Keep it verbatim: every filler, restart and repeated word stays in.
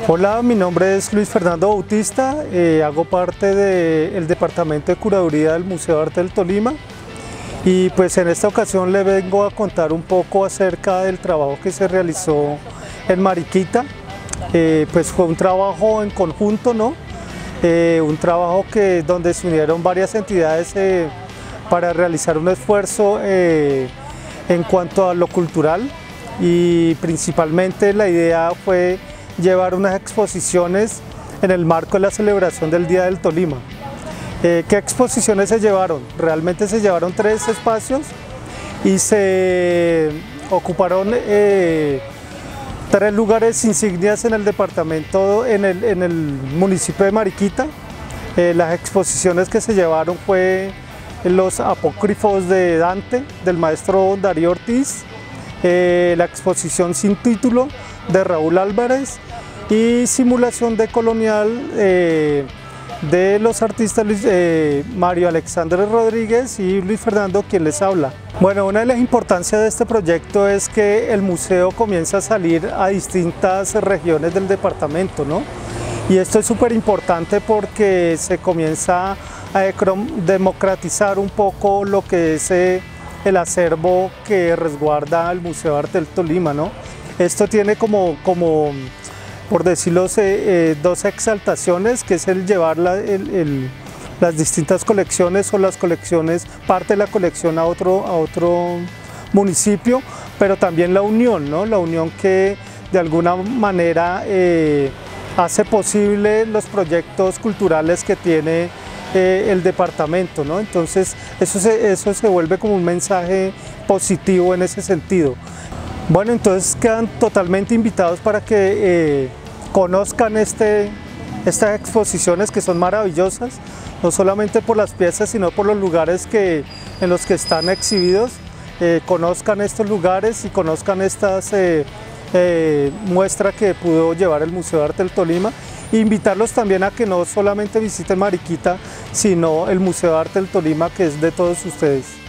Hola, mi nombre es Luis Fernando Bautista, eh, hago parte del Departamento de Curaduría del Museo de Arte del Tolima y pues en esta ocasión le vengo a contar un poco acerca del trabajo que se realizó en Mariquita. Eh, pues fue un trabajo en conjunto, ¿no? Eh, un trabajo que, donde se unieron varias entidades eh, para realizar un esfuerzo eh, en cuanto a lo cultural, y principalmente la idea fue llevar unas exposiciones en el marco de la celebración del Día del Tolima. Eh, ¿Qué exposiciones se llevaron? Realmente se llevaron tres espacios y se ocuparon eh, tres lugares insignias en el departamento, en el, en el municipio de Mariquita. Eh, las exposiciones que se llevaron fue los apócrifos de Dante, del maestro Darío Ortiz, eh, la exposición sin título de Raúl Álvarez y simulación de colonial eh, de los artistas eh, Mario Alexandre Rodríguez y Luis Fernando, quien les habla. Bueno, una de las importancias de este proyecto es que el museo comienza a salir a distintas regiones del departamento, ¿no? Y esto es súper importante porque se comienza a democratizar un poco lo que es eh, el acervo que resguarda el Museo de Arte del Tolima, ¿no? Esto tiene como, como por decirlo, eh, eh, dos exaltaciones, que es el llevar la, el, el, las distintas colecciones o las colecciones, parte de la colección a otro, a otro municipio, pero también la unión, ¿no? La unión que de alguna manera eh, hace posible los proyectos culturales que tiene eh, el departamento, ¿no? Entonces eso se, eso se vuelve como un mensaje positivo en ese sentido. Bueno, entonces quedan totalmente invitados para que eh, conozcan este, estas exposiciones, que son maravillosas, no solamente por las piezas, sino por los lugares que, en los que están exhibidos. Eh, conozcan estos lugares y conozcan estas eh, eh, muestras que pudo llevar el Museo de Arte del Tolima. E invitarlos también a que no solamente visiten Mariquita, sino el Museo de Arte del Tolima, que es de todos ustedes.